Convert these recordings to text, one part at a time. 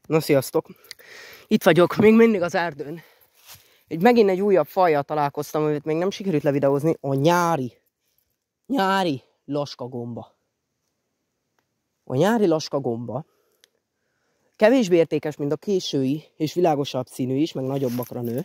Na sziasztok! Itt vagyok, még mindig az erdőn. Megint egy újabb fajjal találkoztam, amit még nem sikerült levideózni. A nyári laskagomba. A nyári laskagomba kevésbé értékes, mint a késői, és világosabb színű is, meg nagyobbakra nő.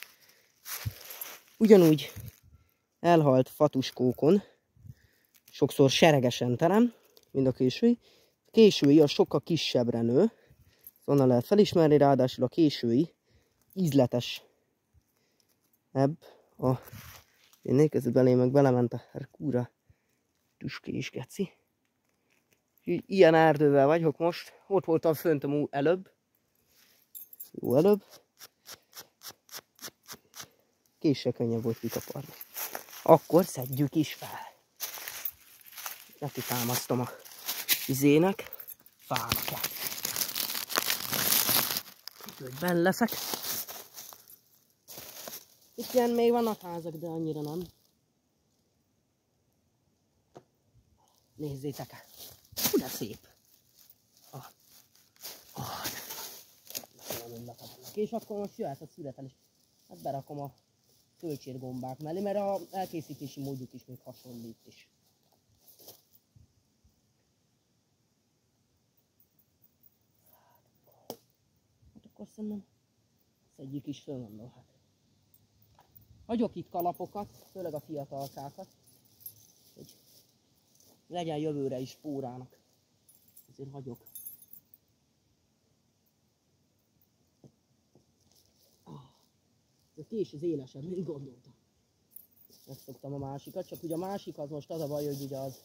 Ugyanúgy elhalt fatuskókon, sokszor seregesen terem, mint a késői. A késői a sokkal kisebbre nő, onnan lehet felismerni, ráadásul a késői ízletes ebb a... Én nékező belé meg belement a herkúra tüskés geci. Ilyen erdővel vagyok most, ott voltam fönt előbb. Jó előbb. Késsel könnyebb volt kikaparni. Akkor szedjük is fel. Neki támasztom a izének, fának el. Hogy benn leszek. Itt ilyen még vannak házak, de annyira nem. Nézzétek el. Hú, de szép. És akkor most jöhet a születelés. Hát berakom a tölcsérgombák mellé, mert az elkészítési módjuk is még hasonlít is. Hát akkor szerintem szedjük is föl, mondom, hát. Hagyok itt kalapokat, főleg a fiatalkákat, hogy legyen jövőre is pórának. Ezért hagyok. A kés az élesebb, mint gondoltam. Megszoktam a másikat, csak ugye a másik az most az a baj, hogy ugye az...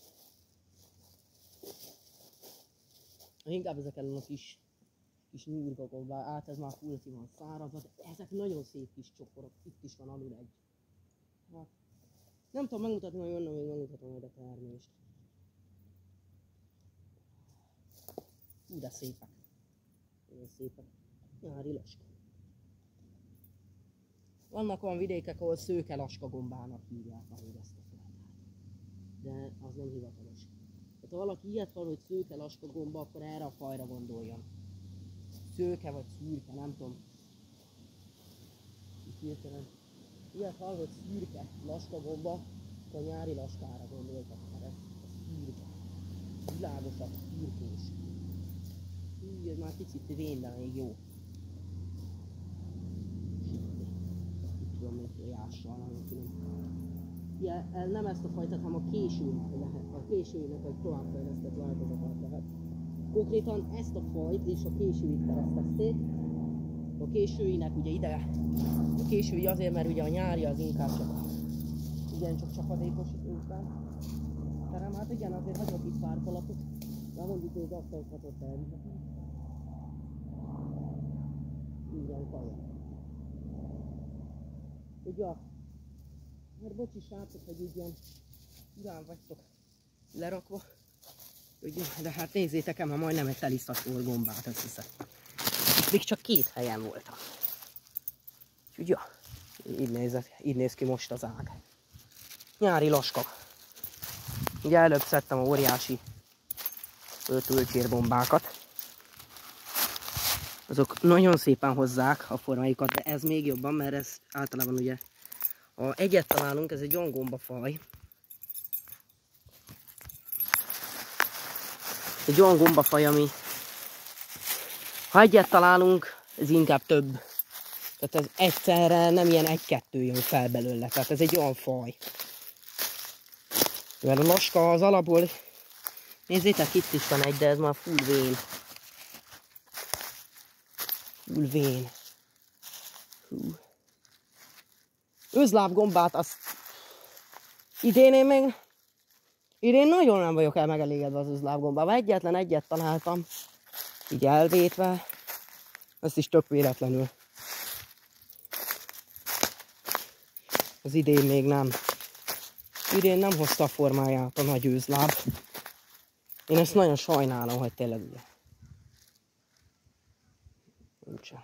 Inkább ezek ellen a kis nyúrgokon, át ez már fulti van szárazva, de ezek nagyon szép kis csoporok, itt is van alul egy. Hát, nem tudom megmutatni, hogy jönne, még megmutatom majd a termést. Hú, de szépek. Nagyon szépek. Nyári laska. Vannak olyan vidékek, ahol szőke laskagombának hívják, ahogy ezt a fajtát. De az nem hivatalos. Tehát ha valaki ilyet van, hogy szőke laskagomba, akkor erre a fajra gondoljon. Szőke vagy szürke, nem tudom. Ilyet hall, hogy szürke laskagomba, akkor a nyári laskára gondoltak, mert ez szürke. Világosabb, szürkés. Így, ez már kicsit vén, de még jó. Itt tudom még jással, nagyon finom. Nem ezt a fajtát, hanem a későnek lehet. A későnek egy továbbfejlesztett változatot lehet. Konkrétan ezt a fajt és a későit keresztezték. A későinek ugye ide, a késői azért, mert ugye a nyári az inkább csak csak csapadékos után terem. Hát igen, azért hagyok itt pár kalapot, de mondjuk még asztalkatot elvihetem. Igen, kaja. Ugye, mert bocsi srácok, hogy így ilyen urán vagytok lerakva. Ugye, de hát nézzétek el, már majdnem egy telisztató gombát összeszed. Még csak 2 helyen voltam. Úgyhogy ja, így néz ki most az ág. Nyári laska. Ugye előbb szedtem a óriási tölcsérgombákat. Azok nagyon szépen hozzák a formájukat, de ez még jobban, mert ez általában ugye, ha egyet találunk, ez egy olyan gombafaj. Egy olyan gombafaj, ami ha egyet találunk, ez inkább több. Tehát ez egyszerre nem ilyen 1-2 jön fel belőle. Tehát ez egy olyan faj. Mert a laska az alapból, nézzétek, itt is van egy, de ez már full vén. Full vén. Özlábgombát, azt idén nagyon nem vagyok megelégedve az özlábgombával. Egyetlen egyet találtam, így elvétve, ezt is tök véletlenül. Az idén még nem. Idén nem hozta a formáját a nagy őzláb. Én ezt nagyon sajnálom, hogy tényleg ugye. Nincsen.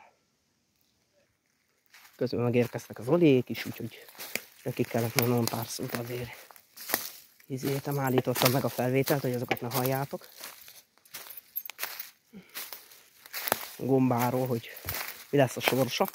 Közben megérkeztek az olék is, úgyhogy nekik kellett mondanom pár szót azért. Izéltem, állítottam meg a felvételt, hogy azokat ne halljátok. gombáról, hogy mi lesz a sorsa.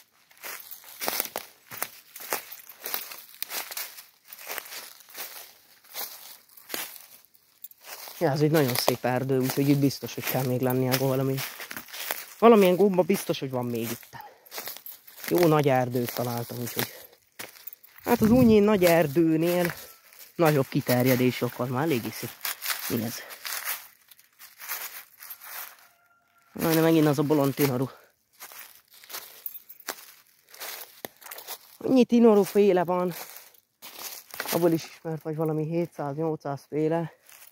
Ja, ez egy nagyon szép erdő, úgyhogy itt biztos, hogy kell még lennie valamilyen gomba, biztos, hogy van még itt. Jó nagy erdőt találtam, úgyhogy hát az Újnyén nagy erdőnél nagyobb kiterjedés akar, már eléggé szép. Mi ez? De megint az a bolond tinoru. Annyi tinoru féle van. Abból is ismert vagy valami 700-800 féle.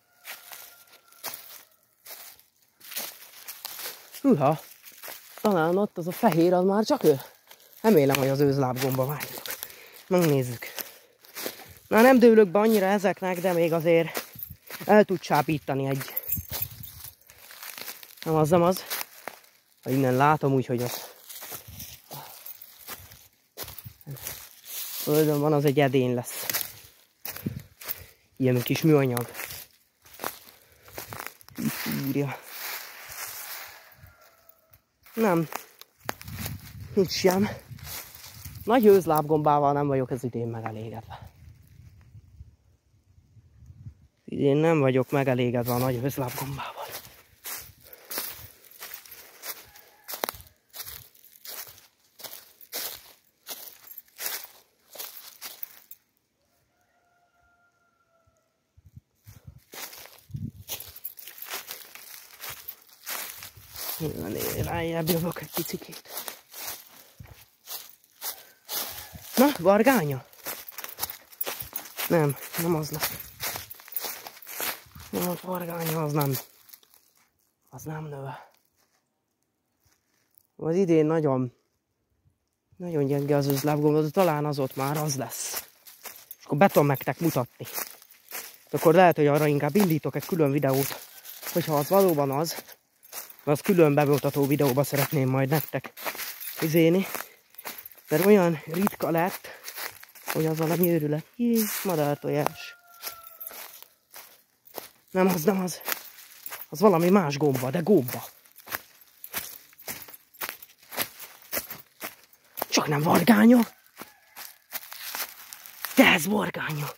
Hűha! Talán ott az a fehér, az már csak ő. Remélem, hogy az őzlábgomba, várjuk. Megnézzük. Na, nem dőlök be annyira ezeknek, de még azért el tud csábítani egy. Nem az, nem az. Ha innen látom, úgyhogy az. Földön van, az egy edény lesz. Ilyen kis műanyag. Írja. Nem. Nincs sem. Nagy őzlábgombával nem vagyok ez idén megelégedve. Idén nem vagyok megelégedve a nagy őzlábgombával. Rájjább jövök egy picikét. Na, vargánya? Nem, nem az lesz. Nem, a vargánya az nem. Az nem nő. Az idén nagyon gyenge az őzlábgomba, de talán az ott már az lesz. És akkor be tudom nektek mutatni. Akkor lehet, hogy arra inkább indítok egy külön videót, hogyha az valóban az külön bemutató videóba szeretném majd nektek izéni. Mert olyan ritka lett, hogy az valami őrület. Jé, madártojás. Nem az, nem az. Az valami más gomba, de gomba. Csak nem vargánya. De ez vargánya.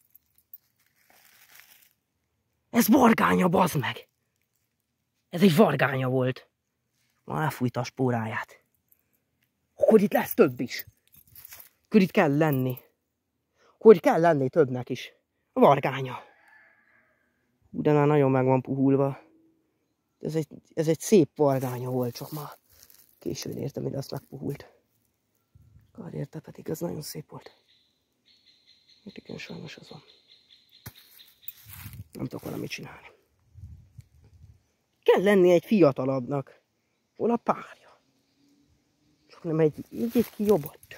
Ez vargánya, bazd meg. Ez egy vargánya volt. Ma elfújta a spóráját. Akkor itt lesz több is. Akkor itt kell lenni. Akkor itt kell lenni többnek is. A vargánya. De már nagyon meg van puhulva. Ez egy szép vargánya volt, csak már későn értem, hogy azt megpuhult. Kár érte, pedig ez nagyon szép volt. Itt igen, sajnos az van. Nem tudok valamit csinálni. Kell lenni egy fiatalabbnak. Hol a párja? Csak nem egy ki jobbott.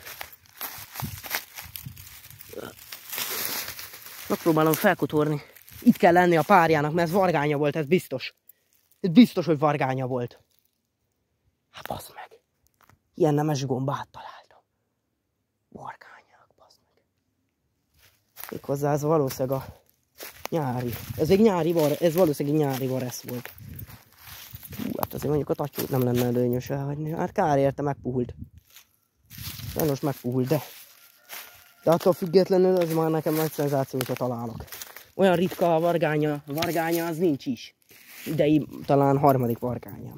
Megpróbálom felkotorni. Itt kell lenni a párjának, mert ez vargánya volt, ez biztos. Ez biztos, hogy vargánya volt. Hát bazd meg. Ilyen nemes gombát találtam. Vargányák, bazd meg. Méghozzá ez valószínűleg a nyári. Ez egy nyári var, ez valószínűleg egy nyári varesz volt. Hú, hát azért mondjuk a tatyót nem lenne előnyös elhagyni. Hát kár érte, megpuhult. Sajnos megpuhult, de attól függetlenül az már nekem nagy szenzáció, hogyha találok. Olyan ritka a vargánya az nincs is. Idei talán harmadik vargányám.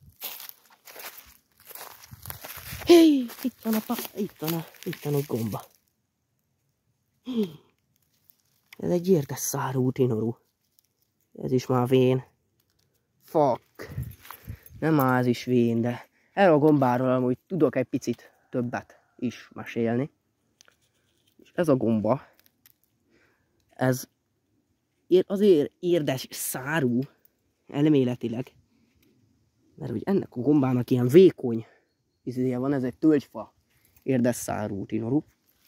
Hé, itt van a gomba. Hé. Ez egy érdes szárú tinoru. Ez is már vén. Fuck. Nem az is vén, de erről a gombáról amúgy tudok egy picit többet is mesélni. És ez a gomba, ez azért érdes szárú elméletileg, mert hogy ennek a gombának ilyen vékony izéje van, ez egy tölgyfa érdes szárú tinoru.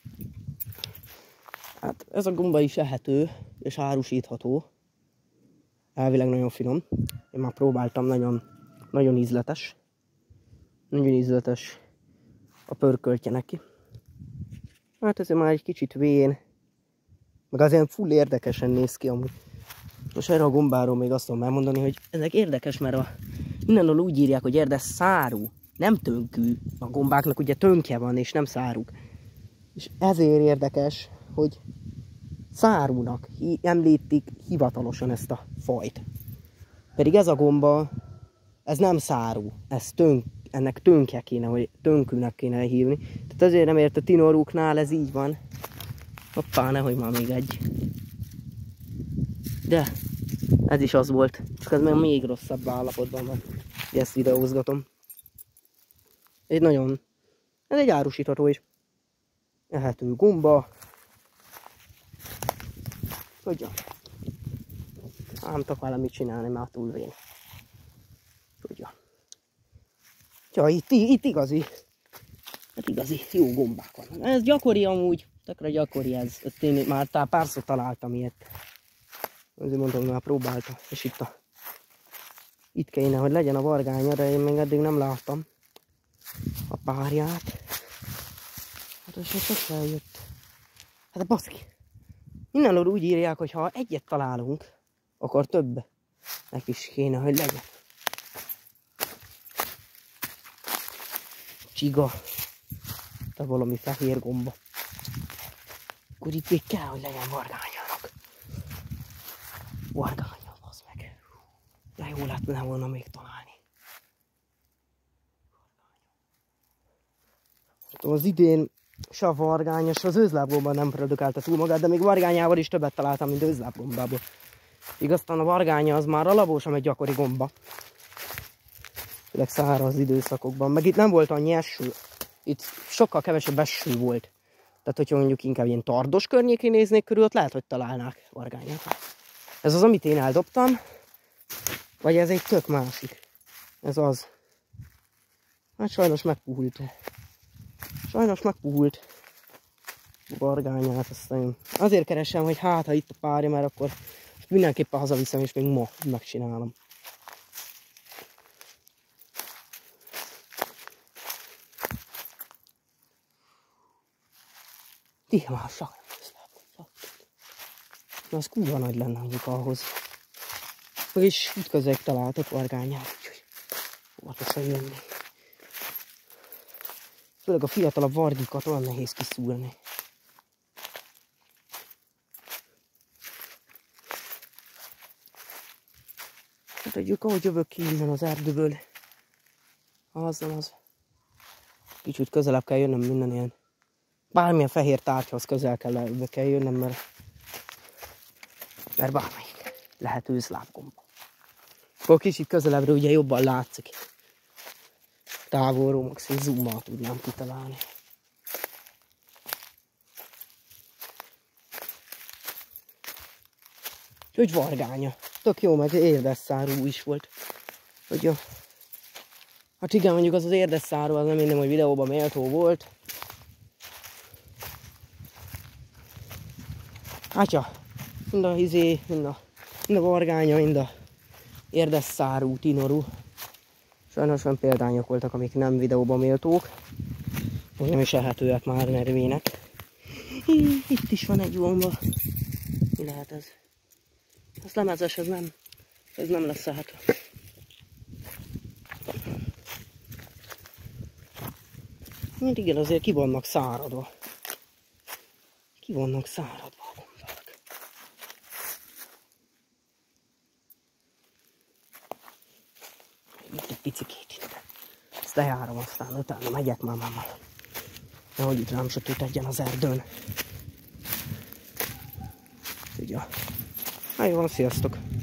Hát ez a gomba is ehető és árusítható. Elvileg nagyon finom. Én már próbáltam, nagyon ízletes. Nagyon ízletes a pörköltje neki. Hát ez már egy kicsit vén. Meg azért full érdekesen néz ki amúgy. Most erre a gombáról még azt tudom elmondani, hogy ezek érdekes, mert a Innenről úgy írják, hogy érdes szárú, nem tönkű. A gombáknak ugye tönkje van, és nem száruk. És ezért érdekes, hogy szárúnak említik hivatalosan ezt a fajt. Pedig ez a gomba, ez nem szárú, ez ennek tönkje kéne, vagy tönkűnek kéne hívni. Tehát azért nem ért a tinorúknál ez így van. Hoppá, nehogy már még egy. De ez is az volt, csak ez meg még rosszabb állapotban van. Ezt videózgatom. Ez egy árusítható is. Ehető gomba. Tudja. Nem tudok vele mit csinálni, már túl vén. Tudja. Ja, itt igazi. Hát igazi jó gombák vannak. Ez gyakori amúgy. Tökre gyakori ez. Én már párszor találtam ilyet. Azért mondom, már próbáltam. És itt kéne, hogy legyen a vargánya, de én még eddig nem láttam a párját. Hát most már csak eljött. Hát a baszki. Innenről úgy írják, hogy ha egyet találunk, akkor többnek is kéne, hogy legyen. Csiga. De valami fehér gomba. Akkor itt még kell, hogy legyen vargányának. Vargánya, az meg. De jó lehetne volna még találni. Az idén se a vargánya, se az őzlábgomba nem produkálta túl magát, de még vargányával is többet találtam, mint őzlábgombából. Igazán a vargánya az már alapból sem egy gyakori gomba. Főleg száraz időszakokban. Meg itt nem volt annyi eső. Itt sokkal kevesebb eső volt. Tehát, hogyha mondjuk inkább ilyen Tardos környékén néznék körül, ott lehet, hogy találnák vargányát. Ez az, amit én eldobtam. Vagy ez egy tök másik. Ez az. Hát sajnos megpuhult. Sajnos megpuhult vargányát. Aztán azért keresem, hogy hát, ha itt a párja, mert akkor mindenképpen hazaviszem, és még ma megcsinálom. Tihmásak. Az kurva nagy lenne mondjuk ahhoz. És itt közben találtok vargányát, úgyhogy óvatosan jönni. Főleg a fiatalabb vargikat olyan nehéz kiszúrni. Hát tudjuk, ahogy jövök ki innen az erdőből. Az nem az. Kicsit közelebb kell jönnöm minden ilyen. Bármilyen fehér tárgyhoz közel kell jönnöm, mert bármelyik lehet őzlábgomba. Akkor kicsit közelebbre ugye jobban látszik. Távolról maximum zoommal tudnám kitalálni. Úgyhogy vargánya. Tök jó, meg érdesszárú is volt. Hogy jó. Hát igen, mondjuk az érdesszárú, az nem minden, hogy videóban méltó volt. Hát ja, mind a hizé, mind a vargánya, mind a érdesszárú, tinorú. Sajnos olyan példányok voltak, amik nem videóban méltók. Még nem is ehetőek már nervének. Itt is van egy gomba. Mi lehet ez? Ez lemezes, ez nem lesz ehető. Mint igen, azért ki vannak száradva. Ki vannak száradva a gombák. Itt egy picikét itt. Ezt eljárom, aztán utána megyek már. Nehogy itt rám sötét egyen az erdőn. Tudja. Hát jó, sziasztok!